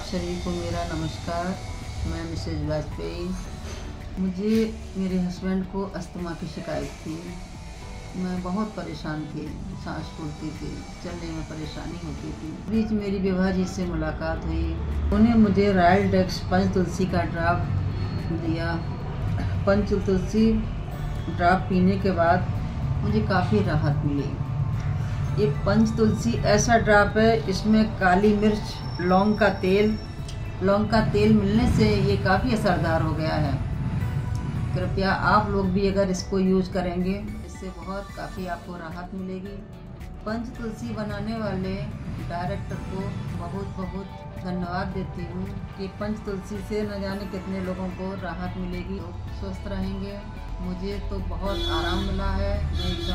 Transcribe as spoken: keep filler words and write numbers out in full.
सभी को मेरा नमस्कार। मैं मिसेज वाजपेयी। मुझे मेरे हस्बैंड को अस्थमा की शिकायत थी। मैं बहुत परेशान थी, सांस फूलती थी, चलने में परेशानी होती थी। बीच मेरी विवाह जी से मुलाकात हुई। उन्होंने मुझे रॉयल डेक्स पंच तुलसी का ड्राप दिया। पंच तुलसी ड्राप पीने के बाद मुझे काफ़ी राहत मिली। ये पंच तुलसी ऐसा ड्राप है, इसमें काली मिर्च, लौंग का तेल लौंग का तेल मिलने से ये काफ़ी असरदार हो गया है। कृपया आप लोग भी अगर इसको यूज करेंगे, इससे बहुत काफ़ी आपको राहत मिलेगी। पंच तुलसी बनाने वाले डायरेक्टर को बहुत बहुत धन्यवाद देती हूँ कि पंच तुलसी से न जाने कितने लोगों को राहत मिलेगी, स्वस्थ रहेंगे। मुझे तो बहुत आराम मिला है।